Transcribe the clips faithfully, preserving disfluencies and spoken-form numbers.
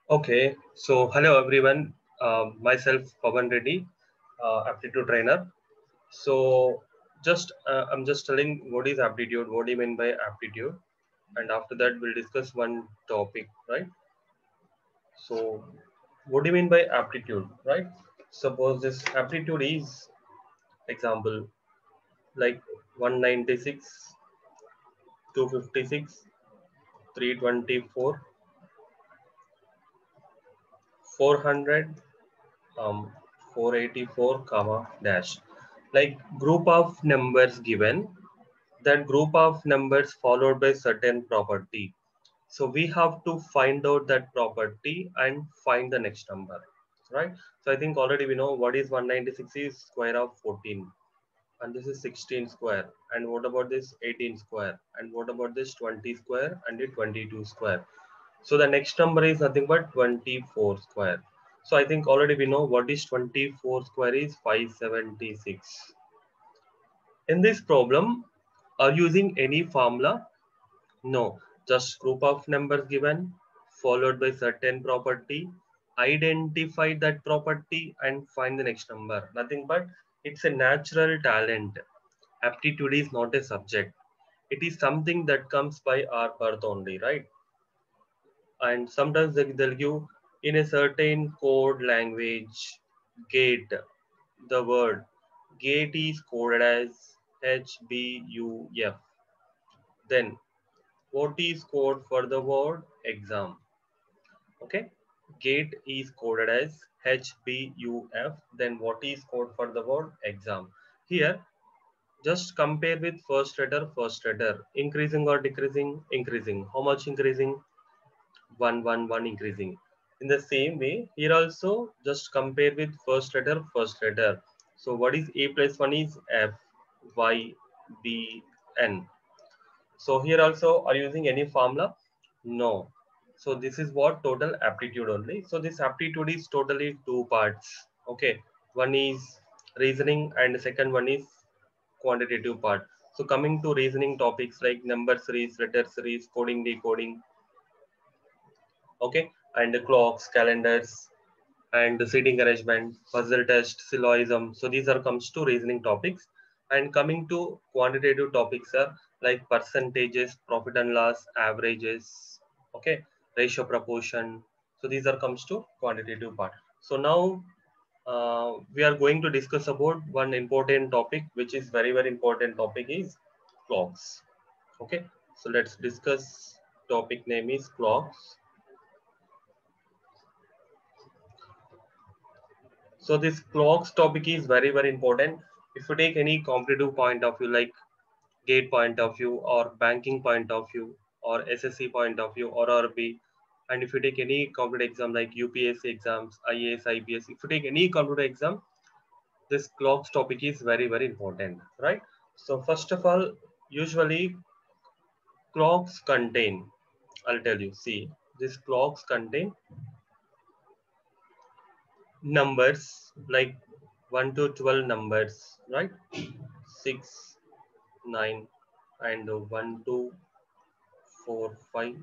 Okay, so hello everyone. Uh, myself Pavan Reddy, uh, aptitude trainer. So just uh, I'm just telling what is aptitude, what do you mean by aptitude, and after that we'll discuss one topic, right? So what do you mean by aptitude, right? Suppose this aptitude is example like one ninety-six, two fifty-six, three twenty-four, four hundred, um, four eighty-four, comma dash, like group of numbers given, that group of numbers followed by certain property. So we have to find out that property and find the next number, right? So I think already we know what is one ninety-six is square of fourteen, and this is sixteen square, and what about this eighteen square, and what about this twenty square and the twenty-two square. So the next number is nothing but twenty-four square. So I think already we know what is twenty-four square is five seventy-six. In this problem, are you using any formula? No, just group of numbers given, followed by certain property, identify that property and find the next number. Nothing but it's a natural talent. Aptitude is not a subject. It is something that comes by our birth only, right? And sometimes they, they'll give in a certain code language, gate, the word gate is coded as H B U F. Then what is code for the word exam? Okay, gate is coded as H B U F. Then what is code for the word exam? Here, just compare with first letter, first letter, increasing or decreasing, increasing. How much increasing? One, one, one increasing. In the same way, here also just compare with first letter, first letter. So what is A plus one is F, Y, B, N. So here also, are you using any formula? No. So this is what total aptitude only. So this aptitude is totally two parts. Okay. One is reasoning and the second one is quantitative part. So coming to reasoning topics like number series, letter series, coding, decoding, okay, and the clocks, calendars, and the seating arrangement, puzzle test, syllogism. So these are comes to reasoning topics. And coming to quantitative topics are like percentages, profit and loss, averages, okay, ratio proportion. So these are comes to quantitative part. So now uh, we are going to discuss about one important topic, which is very very important topic is clocks. Okay, so let's discuss. Topic name is clocks. So this clocks topic is very, very important. If you take any competitive point of view, like gate point of view or banking point of view or S S C point of view or R B, and if you take any competitive exam like U P S C exams, I A S, I P S, if you take any competitive exam, this clocks topic is very, very important, right? So first of all, usually clocks contain, I'll tell you, see, these clocks contain numbers like one to twelve numbers, right? six, nine, and one, two, four, five,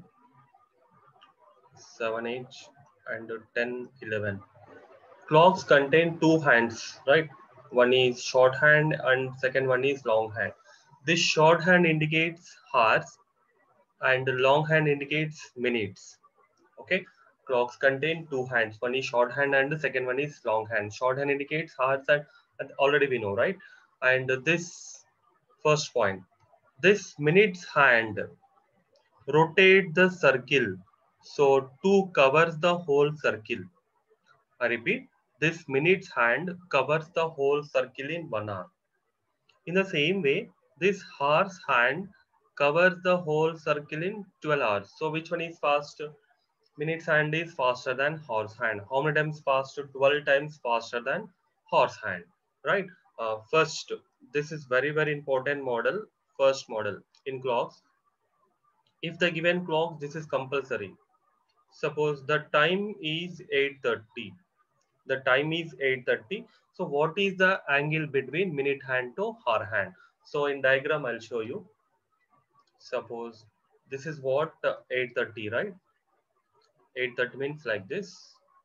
seven, eight, and ten, eleven. Clocks contain two hands, right? One is shorthand and second one is longhand. This shorthand indicates hours and long-hand indicates minutes. Okay, clocks contain two hands. One is shorthand and the second one is longhand. Shorthand indicates hours and, and already we know, right? And this first point, this minutes hand rotate the circle so two covers the whole circle. I repeat, this minutes hand covers the whole circle in one hour. In the same way, this horse hand covers the whole circle in twelve hours. So which one is faster? Minutes hand is faster than horse hand. How many times faster? twelve times faster than horse hand, right? Uh, first, this is very very important model. First model in clocks. If the given clock, this is compulsory. Suppose the time is eight thirty. The time is eight thirty. So what is the angle between minute hand to hour hand? So in diagram, I'll show you. Suppose this is what uh, eight thirty, right? eight thirty means like this.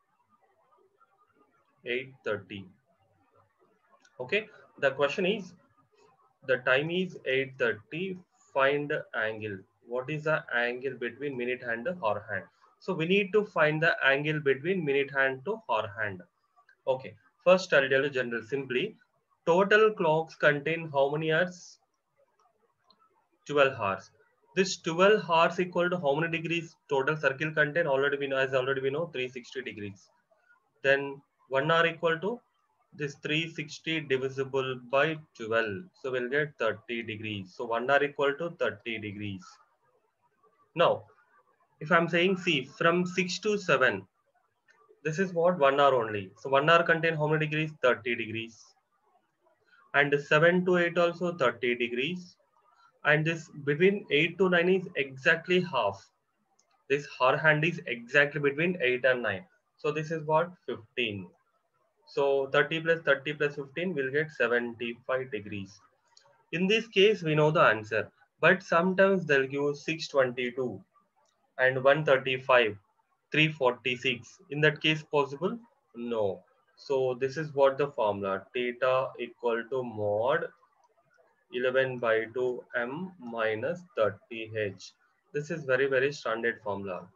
eight thirty. Okay. The question is, the time is eight thirty. Find the angle. What is the angle between minute hand and hour hand? So we need to find the angle between minute hand to hour hand. Okay. First, I'll tell you general simply. Total clocks contain how many hours? twelve hours. This twelve hours equal to how many degrees? Total circle contain already we know, as already we know, three hundred sixty degrees. Then one hour equal to this three hundred sixty divisible by twelve. So we'll get thirty degrees. So one hour equal to thirty degrees. Now, if I'm saying, see, from six to seven, this is what one hour only. So one hour contain how many degrees? thirty degrees. And seven to eight also thirty degrees. And this between eight to nine is exactly half. This hour hand is exactly between eight and nine. So this is what? fifteen. So thirty plus thirty plus fifteen will get seventy-five degrees. In this case, we know the answer. But sometimes they'll give six twenty-two and one thirty-five, three forty-six. In that case, possible? No. So this is what the formula. Theta equal to mod eleven by two m minus thirty h. This is very, very standard formula.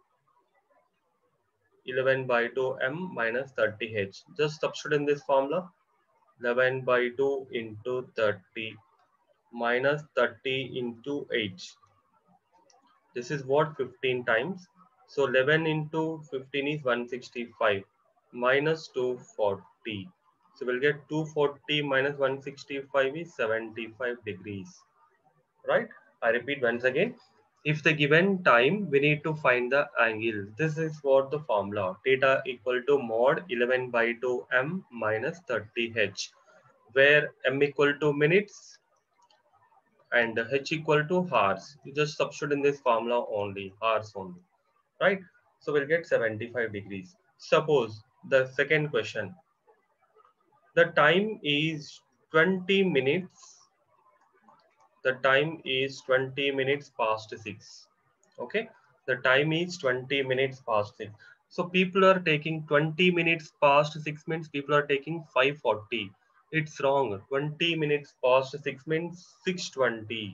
eleven by two m minus thirty h. Just substitute in this formula. eleven by two into thirty minus thirty into eight. This is what? fifteen times. So eleven into fifteen is one hundred sixty-five minus two hundred forty. So we'll get two hundred forty minus one hundred sixty-five is seventy-five degrees. Right? I repeat once again. If the given time, we need to find the angle. This is what the formula. Theta equal to mod eleven by two m minus thirty h, where m equal to minutes and h equal to hours. You just substitute in this formula only, hours only, right? So we'll get seventy-five degrees. Suppose the second question, the time is twenty minutes. The time is twenty minutes past six. Okay, the time is twenty minutes past six. So people are taking twenty minutes past six means people are taking five forty. It's wrong. twenty minutes past six means six twenty.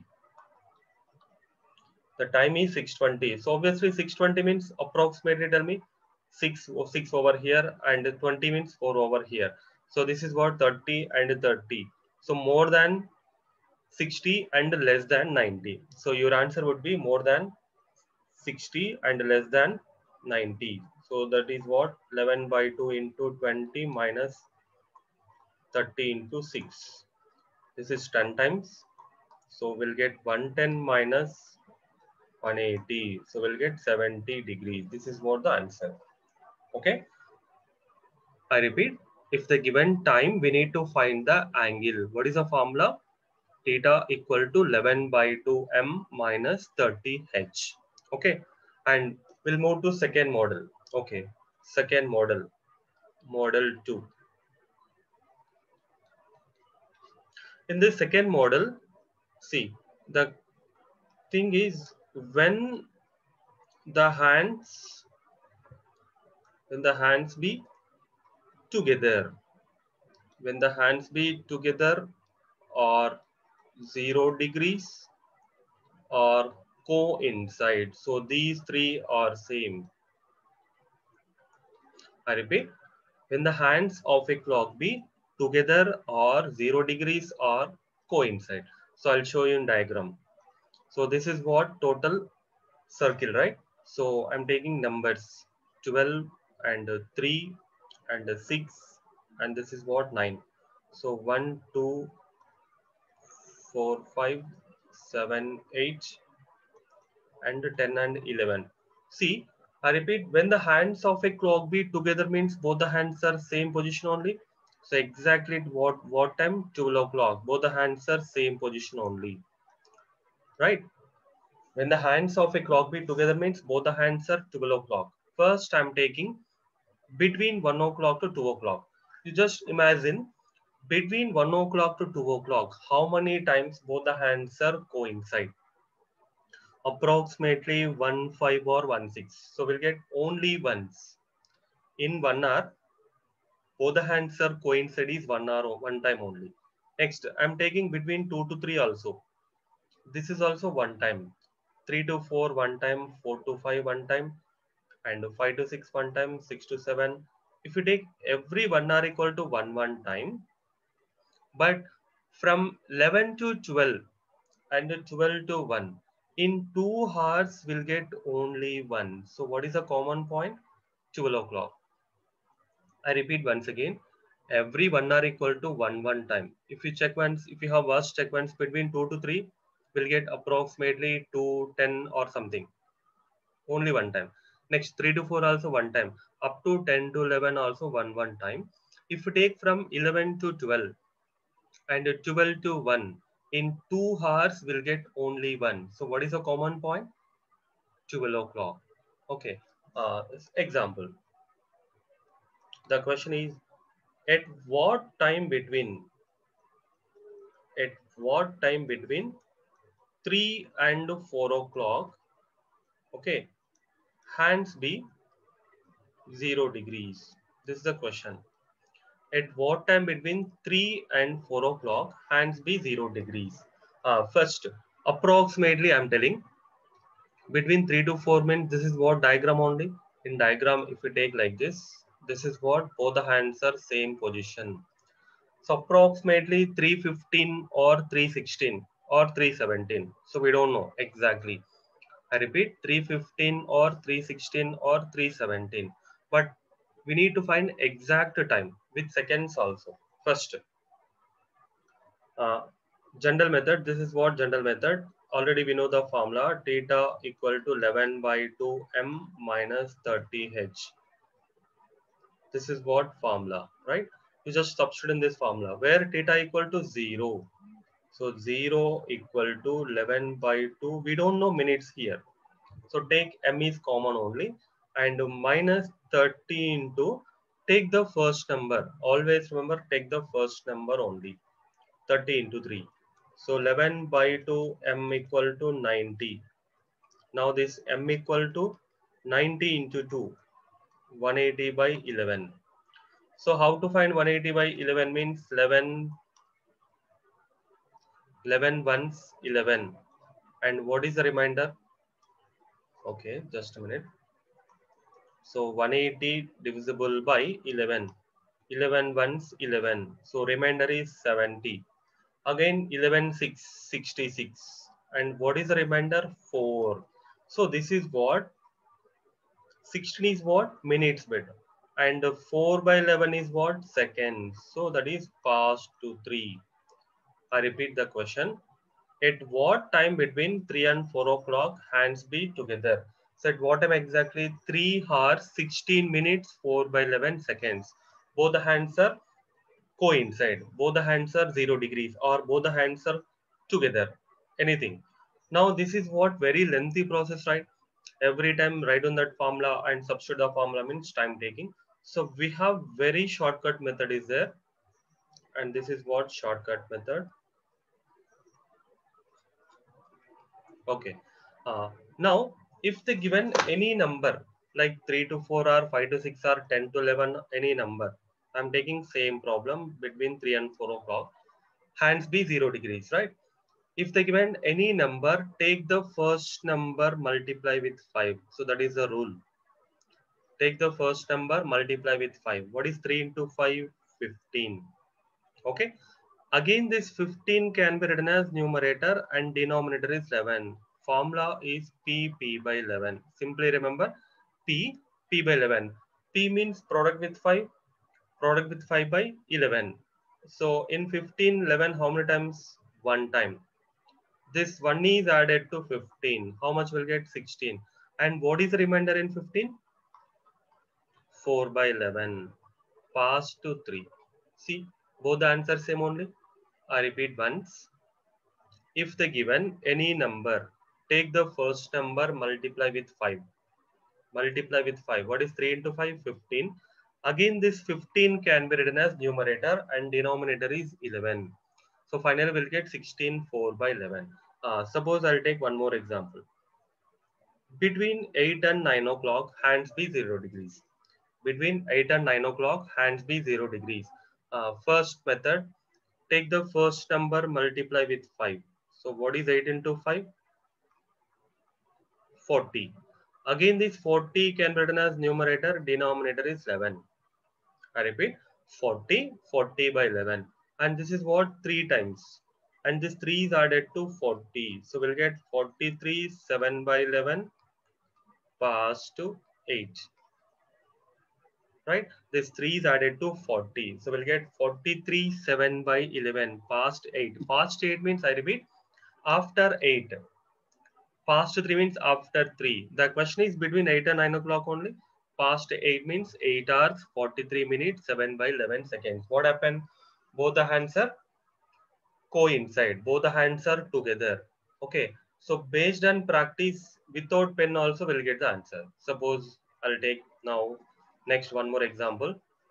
The time is six twenty. So obviously six twenty means approximately, tell me, six or six over here and twenty means four over here. So this is what? thirty and thirty. So more than sixty and less than ninety. So your answer would be more than sixty and less than ninety. So that is what? eleven by two into twenty minus thirty into six. This is ten times. So we'll get one hundred ten minus one hundred eighty. So we'll get seventy degrees. This is what the answer. Okay. I repeat, if the given time, we need to find the angle. What is the formula? Theta equal to eleven by two m minus thirty h. Okay. And we'll move to second model. Okay. Second model. Model two. In this second model, see, the thing is when the hands when the hands be together, when the hands be together or zero degrees or coincide. So these three are same. I repeat, when the hands of a clock be together or zero degrees or coincide. So I'll show you in diagram. So this is what? Total circle, right? So I'm taking numbers twelve and three and six, and this is what? nine. So one, two, four, five, seven, eight, and ten and eleven. See, I repeat, when the hands of a clock be together means both the hands are same position only. So exactly what what time? twelve o'clock. Both the hands are same position only, right? When the hands of a clock be together means both the hands are twelve o'clock. First, I'm taking between one o'clock to two o'clock. You just imagine between one o'clock to two o'clock, how many times both the hands are coincide? approximately one five or one six. So we'll get only ones. In one hour, both the hands are coincide is one hour, one time only. Next, I'm taking between two to three also. This is also one time. three to four one time, four to five one time, and five to six one time, six to seven. If you take every one hour equal to one one time, but from eleven to twelve and twelve to one, in two hours we'll get only one. So what is the common point? twelve o'clock. I repeat once again, every one hour equal to one one time. If you check once, if you have watched check once between two to three, we'll get approximately two ten or something. Only one time. Next three to four also one time. Up to ten to eleven also one one time. If you take from eleven to twelve and twelve to one, in two hours we'll get only one. So what is the common point? twelve o'clock. Okay. Uh, example. The question is, at what time between at what time between three and four o'clock, okay, hands be zero degrees? This is the question. At what time between three and four o'clock, hands be zero degrees? Uh, first, approximately I'm telling, between three to four minutes, this is what diagram only. In diagram, if we take like this, this is what both the hands are same position. So approximately three fifteen or three sixteen or three seventeen. So we don't know exactly. I repeat, three fifteen or three sixteen or three seventeen. But we need to find exact time with seconds also. First, uh, general method. This is what general method. Already we know the formula. Theta equal to eleven by two m minus thirty h. This is what formula, right? You just substitute in this formula where theta equal to zero. So zero equal to eleven by two. We don't know minutes here. So take m is common only and minus thirty into, take the first number. Always remember, take the first number only. thirty into three. So eleven by two, m equal to ninety. Now this m equal to ninety into two, one hundred eighty by eleven. So how to find one hundred eighty by eleven means eleven, eleven ones, eleven. And what is the remainder? Okay, just a minute. So one hundred eighty divisible by eleven. eleven ones, eleven. So remainder is seventy. Again eleven six, sixty-six. And what is the remainder? four. So this is what? sixteen is what? Minutes better. And four by eleven is what? Seconds. So that is past to three. I repeat the question. At what time between three and four o'clock hands be together? So at what time exactly? three hours, sixteen minutes, four by eleven seconds. Both the hands are coincide. Both the hands are zero degrees or both the hands are together. Anything. Now this is what very lengthy process, right? Every time write on that formula and substitute the formula means time taking. So we have very shortcut method is there. And this is what shortcut method. Okay. Uh, now, if they given any number like three to four or five to six or ten to eleven, any number, I'm taking same problem between three and four o'clock. Hands be zero degrees, right? If they given any number, take the first number, multiply with five. So that is the rule. Take the first number, multiply with five. What is three into five? fifteen. Okay. Again, this fifteen can be written as numerator and denominator is eleven. Formula is P, P by eleven. Simply remember P, P by eleven. P means product with five, product with five by eleven. So in fifteen, eleven, how many times? One time. This one is added to fifteen. How much will get? sixteen. And what is the remainder in fifteen? four by eleven. Pass to three. See, both the answers same only. I repeat once. If the given any number, take the first number, multiply with five. Multiply with five. What is three into five? fifteen. Again, this fifteen can be written as numerator and denominator is eleven. So finally we'll get sixteen, four by eleven. Uh, suppose I'll take one more example. Between eight and nine o'clock, hands be zero degrees. Between eight and nine o'clock, hands be zero degrees. Uh, first method, take the first number, multiply with five. So what is eight into five? forty. Again, this forty can be written as numerator, denominator is eleven. I repeat, forty, forty by eleven. And this is what? three times. And this three is added to forty. So we'll get forty-three, seven by eleven passed to eight. Right? This three is added to forty. So we'll get forty-three, seven by eleven past eight. Past eight means, I repeat, after eight. Past three means after three. The question is between eight and nine o'clock only. Past eight means eight hours, forty-three minutes, seven by eleven seconds. What happened? Both the hands are coincide. Both the hands are together. Okay. So based on practice, without pen also we'll get the answer. Suppose I'll take now next one more example.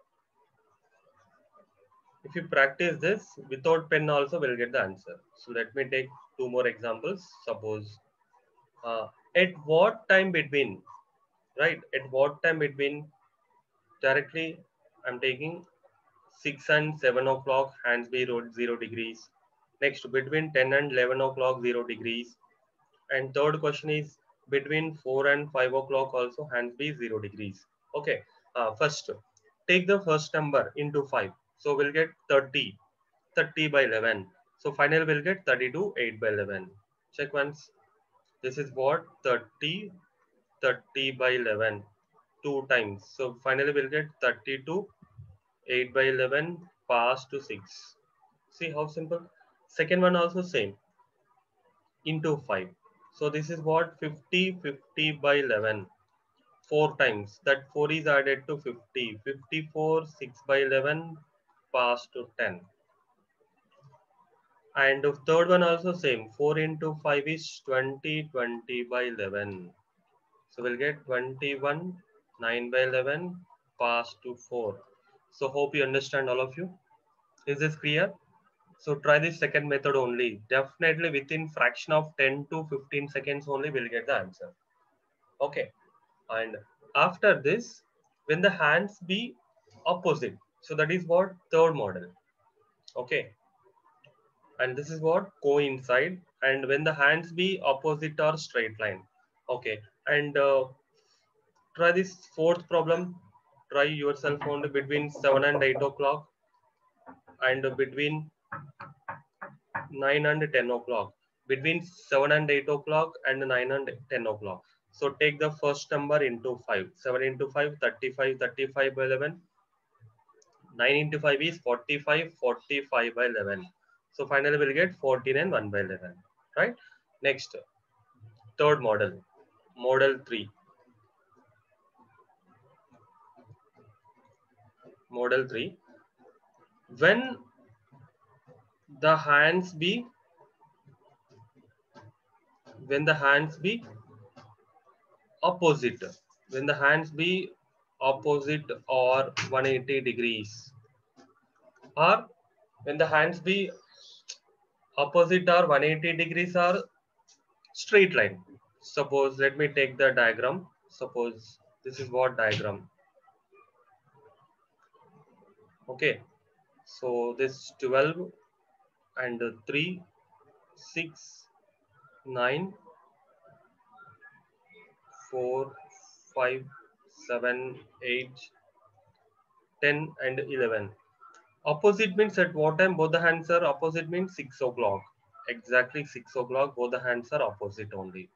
If you practice this without pen also we'll get the answer. So let me take two more examples. Suppose uh, at what time between, right? At what time between, directly I'm taking six and seven o'clock, hands be zero degrees. Next, between ten and eleven o'clock, zero degrees. And third question is between four and five o'clock also, hands be zero degrees. Okay. Uh, first, take the first number into five. So we'll get thirty. thirty by eleven. So finally we'll get thirty-two, eight by eleven. Check once. This is what? thirty, thirty by eleven. Two times. So finally we'll get thirty-two, eight by eleven passed to six. See how simple? Second one also same. Into five. So this is what? fifty, fifty by eleven. Four times. That four is added to fifty. fifty-four, six by eleven passed to ten. And the third one also same. four into five is twenty, twenty by eleven. So we'll get twenty-one, nine by eleven passed to four. So hope you understand, all of you. Is this clear? So try this second method only. Definitely within fraction of ten to fifteen seconds only we'll get the answer. Okay. And after this, when the hands be opposite, so that is what? Third model. Okay. And this is what? Coincide. And when the hands be opposite or straight line. Okay. And uh, try this fourth problem. Try yourself only between seven and eight o'clock and between nine and ten o'clock. Between seven and eight o'clock and nine and ten o'clock. So take the first number into five. seven into five, thirty-five, thirty-five by eleven. nine into five is forty-five, forty-five by eleven. So finally we'll get fourteen and one by eleven. Right? Next, third model. Model three. Model three. When the hands be when the hands be opposite, when the hands be opposite or one hundred eighty degrees, or when the hands be opposite or one hundred eighty degrees or straight line. Suppose, let me take the diagram. Suppose this is what diagram. Okay, so this twelve and three, six, nine, four, five, seven, eight, ten and eleven. Opposite means at what time both the hands are opposite means six o'clock. Exactly six o'clock, both the hands are opposite only.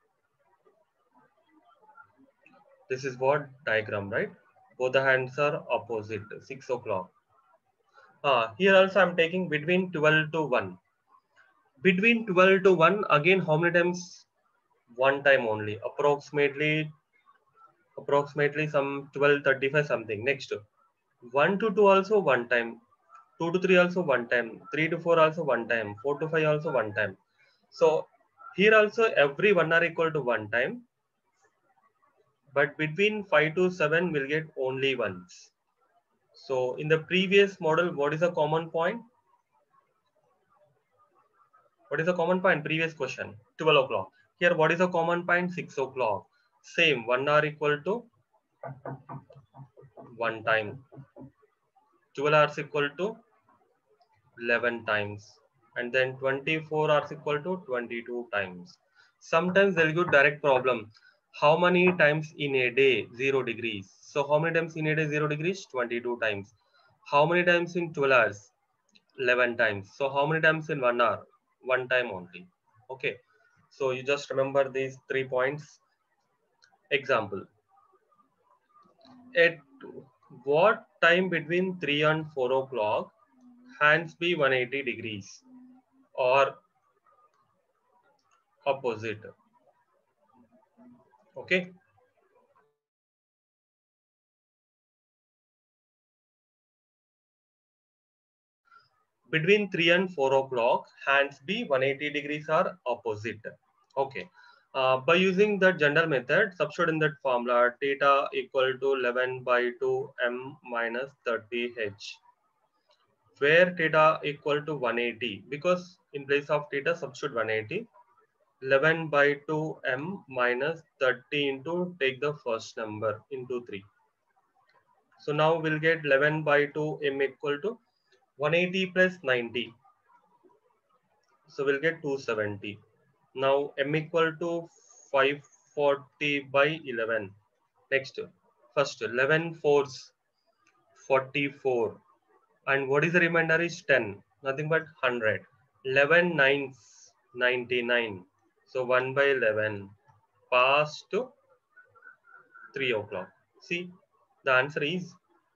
This is what diagram, right? Both the hands are opposite, six o'clock. Uh, here also I'm taking between twelve to one. Between twelve to one, again how many times? One time only. Approximately, approximately some twelve thirty-five something. Next, one to two also one time. two to three also one time. three to four also one time. four to five also one time. So here also every one are equal to one time. But between five to seven we'll get only ones. So in the previous model, what is the common point? What is the common point? Previous question, twelve o'clock. Here, what is the common point? six o'clock. Same, one hour equal to one time. twelve hours equal to eleven times. And then twenty-four hours equal to twenty-two times. Sometimes they'll give direct problem. How many times in a day? Zero degrees. So how many times in a day? Zero degrees? twenty-two times. How many times in twelve hours? eleven times. So how many times in one hour? One time only. Okay. So you just remember these three points. Example. At what time between three and four o'clock hands be one hundred eighty degrees or opposite? Okay. Between three and four o'clock, hands be one hundred eighty degrees or opposite. Okay. Uh, by using the general method, substitute in that formula, theta equal to eleven by two m minus thirty h, where theta equal to one hundred eighty, because in place of theta, substitute one hundred eighty, eleven by two m minus thirty into, take the first number into three. So now we'll get eleven by two m equal to one hundred eighty plus ninety. So we'll get two hundred seventy. Now m equal to five hundred forty by eleven. Next, first eleven fours, forty-four. And what is the remainder is ten. Nothing but one hundred. eleven nines, ninety-nine. So one by eleven past to three o'clock. See, the answer is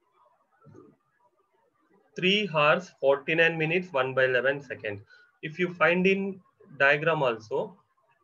three hours, forty-nine minutes, one by eleven seconds. If you find in diagram also,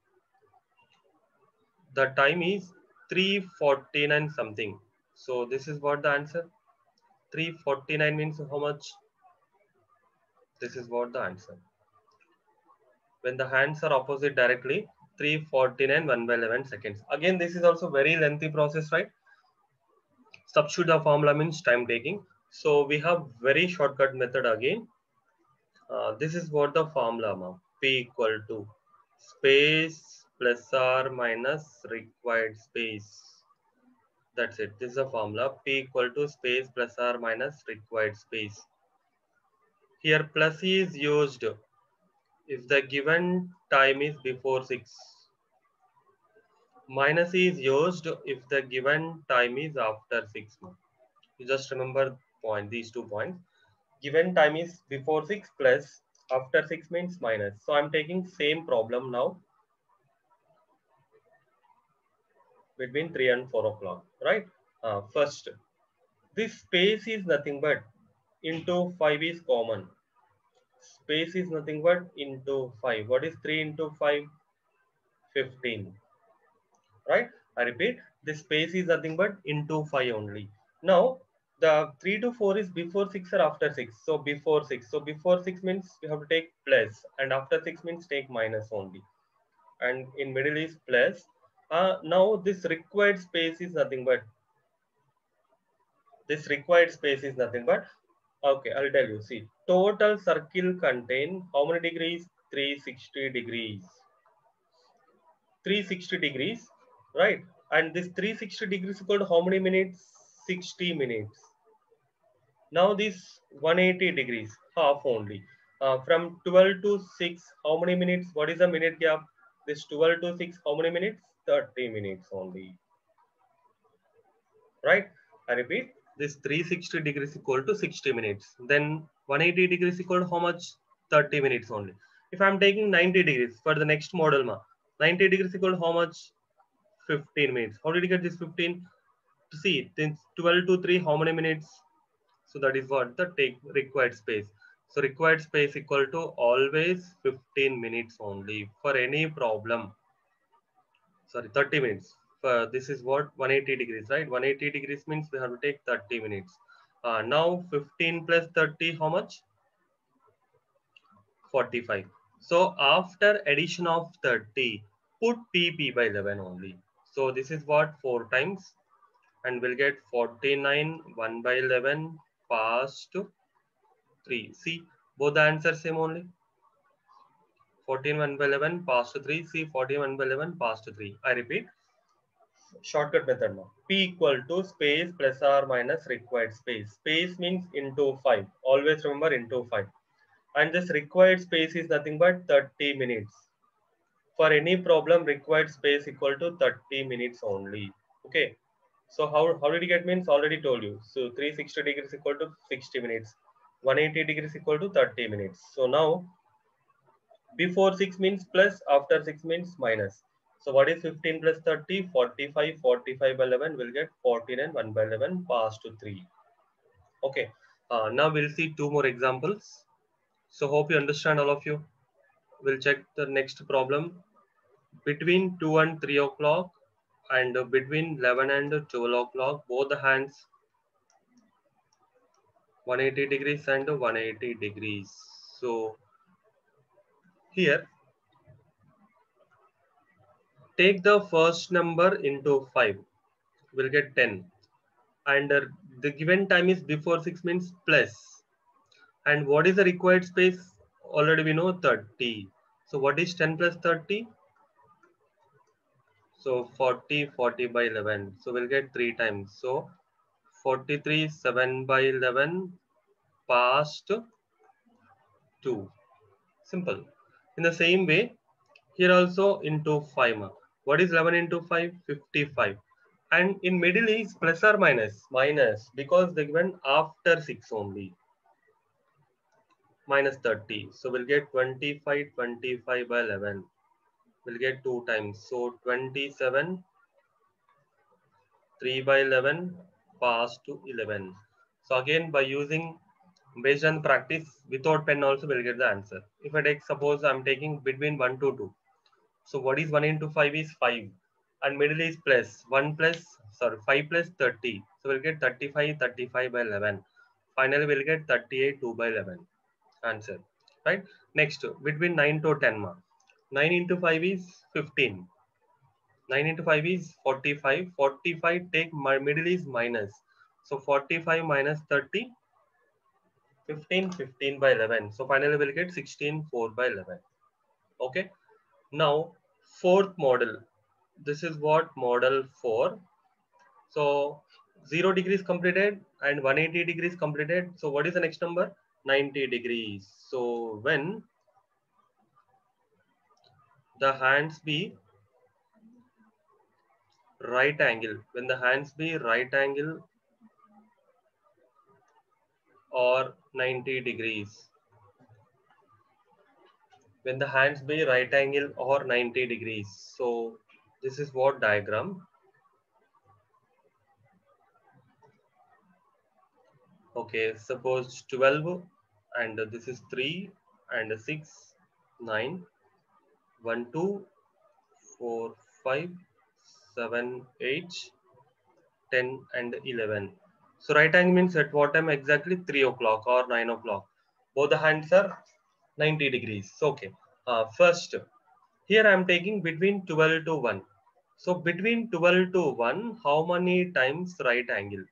the time is three forty-nine something. So this is what the answer. three forty-nine means how much? This is what the answer. When the hands are opposite directly, three forty-nine, one by eleven seconds. Again, this is also very lengthy process, right? Substitute the formula means time taking. So we have very shortcut method again. Uh, this is what the formula ma. P equal to space plus or minus required space. That's it. This is the formula. P equal to space plus or minus required space. Here plus is used if the given time is before six. Minus is used if the given time is after six. You just remember point these two points. Given time is before six plus after six means minus. So I'm taking same problem now between three and four o'clock, right? Uh, first, this space is nothing but into five is common. Space is nothing but into five. What is three into five? fifteen. Right? I repeat, this space is nothing but into five only. Now, the three to four is before six or after six. So before six. So before six means we have to take plus, and after six means take minus only. And in middle is plus. Uh, now this required space is nothing but this required space is nothing but okay. I'll tell you. See, total circle contain how many degrees? three hundred sixty degrees. three hundred sixty degrees, right? And this three hundred sixty degrees is equal to how many minutes? sixty minutes. Now this one hundred eighty degrees, half only. Uh, from twelve to six, how many minutes? What is the minute gap? This twelve to six, how many minutes? thirty minutes only. Right? I repeat, this three hundred sixty degrees equal to sixty minutes. Then one hundred eighty degrees equal to how much? thirty minutes only. If I'm taking ninety degrees for the next model, ma, ninety degrees equal to how much? fifteen minutes. How did you get this fifteen? See, then twelve to three, how many minutes? So that is what the take required space. So required space equal to always fifteen minutes only for any problem. Sorry, thirty minutes. Uh, this is what one hundred eighty degrees, right? one hundred eighty degrees means we have to take thirty minutes. Uh, now fifteen plus thirty, how much? forty-five. So after addition of thirty, put P P by eleven only. So this is what four times, and we'll get forty-nine one by eleven passed to three. See, both the answers same only. fourteen one by eleven passed to three. See, fourteen one by eleven passed to three. I repeat, shortcut method now. P equal to space plus or minus required space. Space means into five. Always remember into five. And this required space is nothing but thirty minutes. For any problem, required space equal to thirty minutes only. Okay. So how, how did you get means? Already told you. So three hundred sixty degrees equal to sixty minutes. one hundred eighty degrees equal to thirty minutes. So now before six means plus, after six means minus. So what is fifteen plus thirty? forty-five. forty-five by eleven will get fourteen and one by eleven pass to three. Okay. Uh, now we'll see two more examples. So hope you understand all of you. We'll check the next problem. Between two and three o'clock and between eleven and twelve o'clock, both the hands one hundred eighty degrees and one hundred eighty degrees. So here, take the first number into five. We'll get ten. And uh, the given time is before six means plus. And what is the required space? Already we know thirty. So what is ten plus thirty? So forty, forty by eleven. So we'll get three times. So forty-three, seven by eleven past two. Simple. In the same way, here also into five. What is eleven into five? fifty-five. And in middle is plus or minus? Minus, because they given after six only. Minus thirty. So we'll get twenty-five, twenty-five by eleven. We'll get two times. So twenty-seven, three by eleven, pass to eleven. So again, by using based on practice without pen also we'll get the answer. If I take, suppose I'm taking between one to two. So what is one into five is five. And middle is plus one plus, sorry, five plus thirty. So we'll get thirty-five, thirty-five by eleven. Finally, we'll get thirty-eight, two by eleven. Answer. Right? Next, between nine to ten. nine into five is fifteen. nine into five is forty-five. forty-five take my middle is minus. So forty-five minus thirty, fifteen, fifteen by eleven. So finally we'll get sixteen, four by eleven. Okay. Now, fourth model. This is what model four. So zero degrees completed and one hundred eighty degrees completed. So what is the next number? ninety degrees. So when the hands be right angle, when the hands be right angle or ninety degrees, when the hands be right angle or ninety degrees. So this is what diagram. Okay, suppose twelve and this is three and six, nine, one, two, four, five, seven, eight, ten and eleven. So right angle means at what time exactly? three o'clock or nine o'clock. Both the hands are ninety degrees. Okay. Uh, first, here I am taking between twelve to one. So between twelve to one, how many times right angle?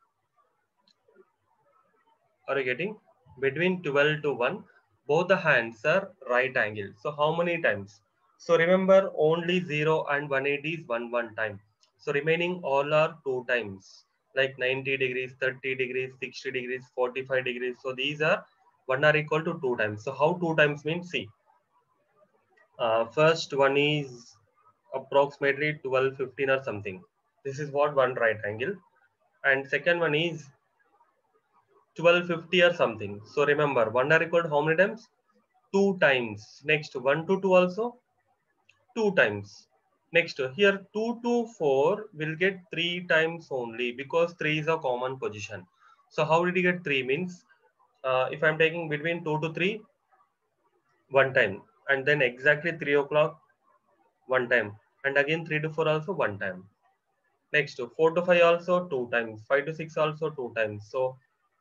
Are you getting? Between twelve to one, both the hands are right angle. So how many times? So remember only zero and one hundred eighty is one one time. So remaining all are two times, like ninety degrees, thirty degrees, sixty degrees, forty-five degrees. So these are one are equal to two times. So how two times means? See, uh, first one is approximately twelve fifteen or something. This is what one right angle. And second one is twelve fifty or something. So remember, one are equal to how many times? Two times. Next, one to two also two times. Next, here two to four will get three times only because three is a common position. So how did you get three means? Uh, if I'm taking between two to three, one time, and then exactly three o'clock, one time, and again three to four also one time. Next, four to five also two times, five to six also two times. So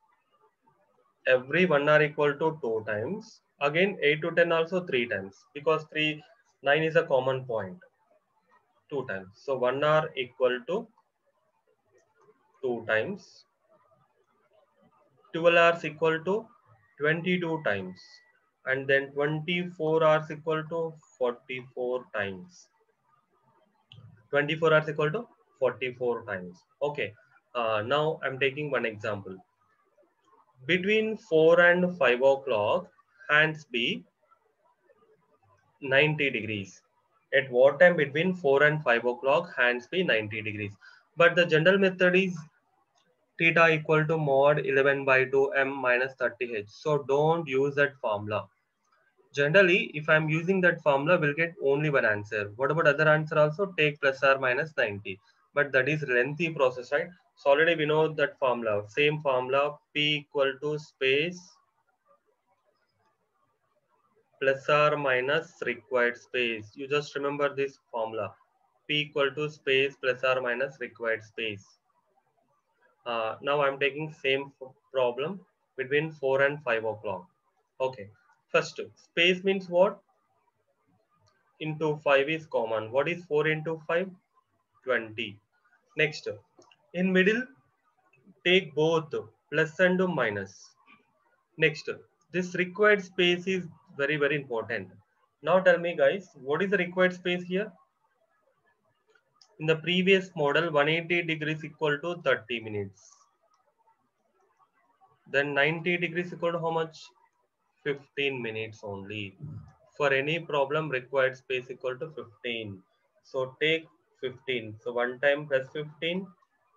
every one are equal to two times. Again, eight to ten also three times because three, nine is a common point. Two times. So one are equal to two times. twelve hours equal to twenty-two times. And then twenty-four hours equal to forty-four times. twenty-four hours equal to forty-four times. Okay. Uh, now I'm taking one example. Between four and five o'clock, hands be ninety degrees. At what time between four and five o'clock, hands be ninety degrees. But the general method is theta equal to mod eleven by two m minus thirty h. So don't use that formula. Generally, if I'm using that formula, we'll get only one answer. What about other answer also? Take plus or minus ninety. But that is lengthy process, right? So already we know that formula. Same formula, P equal to space plus or minus required space. You just remember this formula. P equal to space plus or minus required space. Uh, now I'm taking same problem between four and five o'clock. Okay. First, space means what? Into five is common. What is four into five? twenty. Next, in middle, take both plus and minus. Next, this required space is very, very important. Now tell me guys, what is the required space here? In the previous model, one hundred eighty degrees equal to thirty minutes. Then ninety degrees equal to how much? fifteen minutes only. For any problem, required space equal to fifteen. So take fifteen. So one time plus fifteen,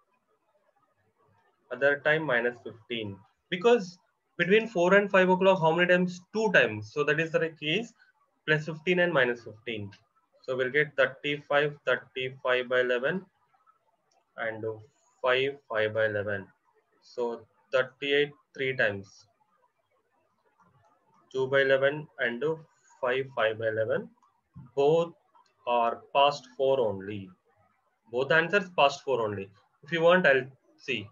other time minus fifteen. Because between four and five o'clock, how many times? Two times. So that is the case, plus fifteen and minus fifteen. So we'll get thirty-five, thirty-five by eleven and five, five by eleven. So thirty-eight three times. two by eleven and five, five by eleven. Both are past four only. Both answers past four only. If you want, I'll see.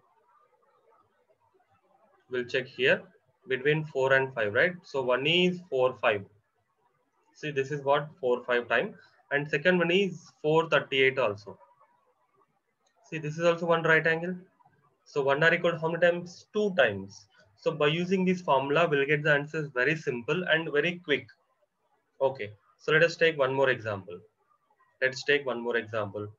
We'll check here between four and five, right? So one is four, five. See, this is what four, five time. And second one is four, thirty-eight also. See, this is also one right angle. So one are equal to how many times? Two times. So by using this formula, we'll get the answers very simple and very quick. Okay. So let us take one more example. Let's take one more example.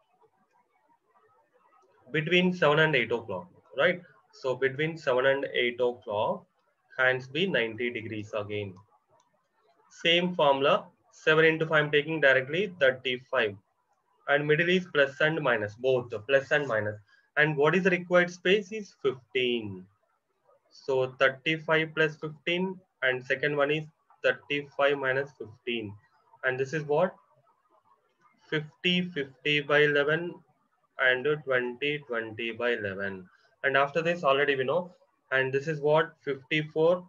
Between seven and eight o'clock, right? So between seven and eight o'clock, hands be ninety degrees again. Same formula, seven into five I'm taking directly thirty-five. And middle is plus and minus, both plus and minus. And what is the required space is fifteen. So thirty-five plus fifteen, and second one is thirty-five minus fifteen. And this is what? fifty, fifty by eleven and twenty, twenty by eleven. And after this already we know. And this is what? fifty-four,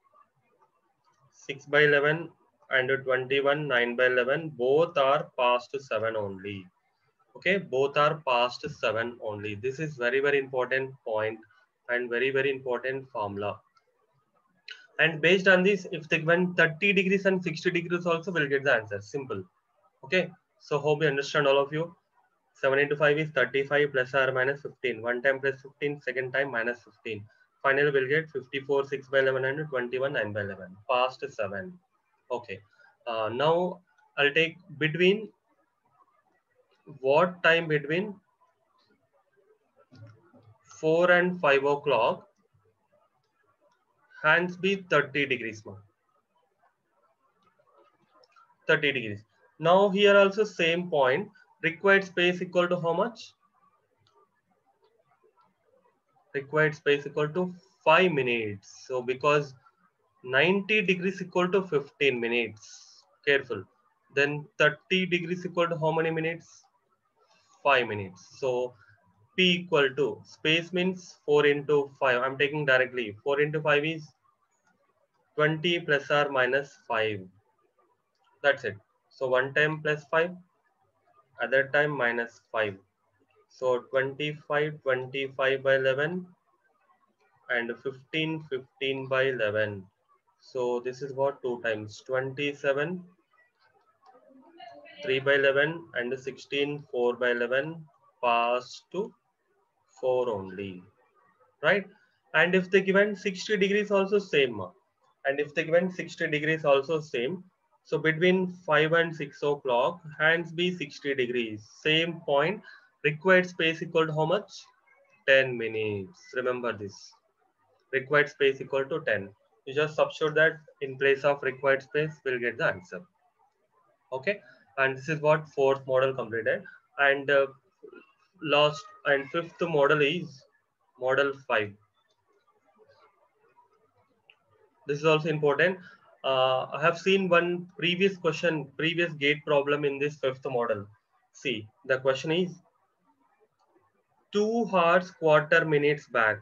six by eleven and twenty-one, nine by eleven. Both are past seven only. Okay, both are past seven only. This is very, very important point and very, very important formula. And based on this, if they given thirty degrees and sixty degrees also, we'll get the answer. Simple. Okay, so hope you understand all of you. seven into five is thirty-five plus or minus fifteen. One time plus fifteen, second time minus fifteen. Finally, we'll get fifty-four, six by eleven and twenty-one, nine by eleven. Past seven. Okay. Uh, now, I'll take between, what time between four and five o'clock, hands be thirty degrees. thirty degrees. Now here also same point, required space equal to how much? Required space equal to five minutes. So because ninety degrees equal to fifteen minutes, careful. Then thirty degrees equal to how many minutes? five minutes. So P equal to, space means four into five. I'm taking directly. four into five is twenty plus or minus five. That's it. So one time plus five, other time minus five. So twenty-five, twenty-five by eleven and fifteen, fifteen by eleven. So this is what? Two times. twenty-seven, three by eleven and sixteen, four by eleven, pass to four only. Right? And if they given sixty degrees also same. And if they given sixty degrees also same. So between five and six o'clock, hands be sixty degrees. Same point. Required space equal to how much? ten minutes. Remember this. Required space equal to ten. You just substitute that in place of required space, we'll get the answer. Okay. And this is what fourth model completed. And uh, last and fifth model is model five. This is also important. Uh, I have seen one previous question, previous gate problem in this fifth model. See, the question is two hours quarter minutes back,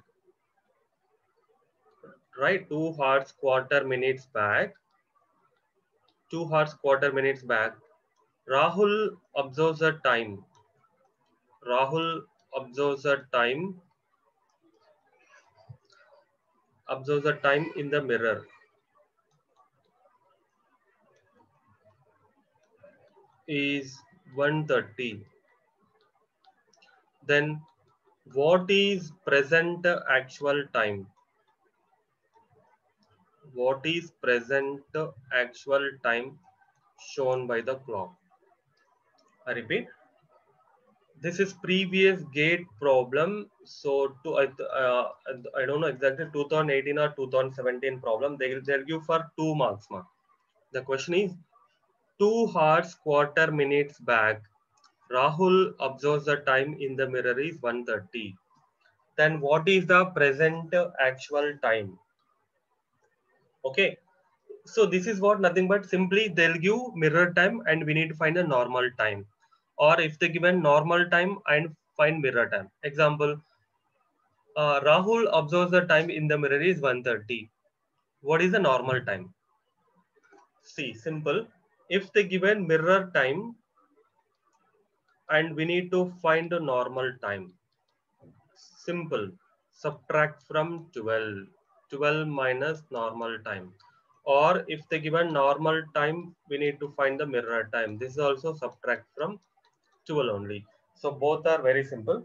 right? Two hours quarter minutes back, two hours quarter minutes back. Rahul observes the time. Rahul observes the time, observes the time in the mirror is one thirty. Then what is present actual time? What is present actual time shown by the clock? I repeat, this is previous gate problem. So to uh, uh, I don't know exactly twenty eighteen or two thousand seventeen problem. They will tell you for two marks. Mark. The question is two hours quarter minutes back. Rahul observes the time in the mirror is one thirty. Then what is the present actual time? Okay. So this is what nothing but simply they'll give mirror time and we need to find a normal time. Or if they given normal time and find mirror time. Example, uh, Rahul observes the time in the mirror is one thirty. What is the normal time? See, simple. If they given mirror time and we need to find a normal time. Simple. Subtract from twelve. twelve minus normal time. Or if they given normal time, we need to find the mirror time. This is also subtract from twelve only. So both are very simple.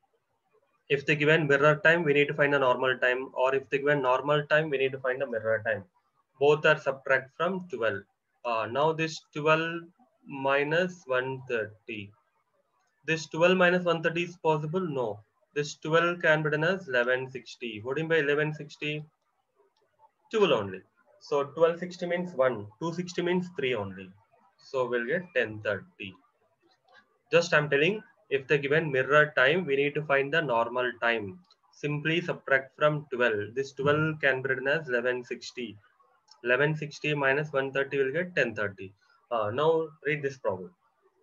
If they given mirror time, we need to find a normal time. Or if they given normal time, we need to find a mirror time. Both are subtract from twelve. Uh, now this twelve minus one thirty. This twelve minus one thirty is possible? No. This twelve can be done as eleven sixty. What do you mean by eleven sixty? twelve only. So twelve sixty means one. two sixty means three only. So we'll get ten thirty. Just I'm telling, if the given mirror time, we need to find the normal time. Simply subtract from twelve. This twelve can be written as eleven sixty. eleven sixty minus one thirty will get ten thirty. Uh, now read this problem.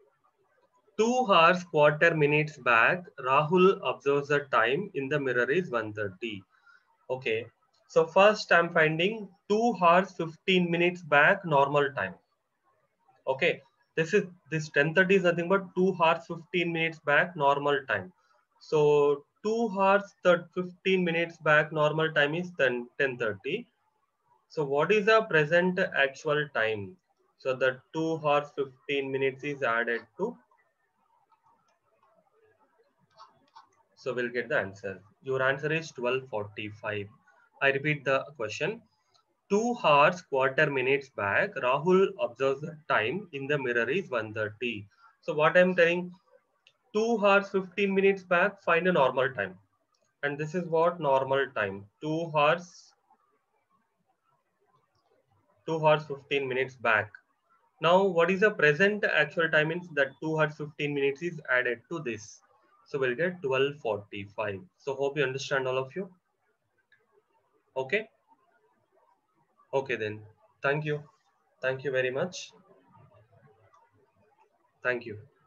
Two hours quarter minutes back, Rahul observes the time in the mirror is one thirty. Okay. So first I'm finding two hours fifteen minutes back normal time. Okay. This is this ten thirty is nothing but two hours fifteen minutes back normal time. So two hours fifteen minutes back normal time is ten thirty. So what is the present actual time? So the two hours fifteen minutes is added to. So we'll get the answer. Your answer is twelve forty-five. I repeat the question. Two hours quarter minutes back, Rahul observes the time in the mirror is one thirty. So what I'm telling, two hours fifteen minutes back, find a normal time. And this is what normal time. Two hours, two hours fifteen minutes back. Now, what is the present actual time means that two hours fifteen minutes is added to this. So we'll get twelve forty-five. So hope you understand all of you. Okay. Okay then. Thank you. Thank you very much. Thank you.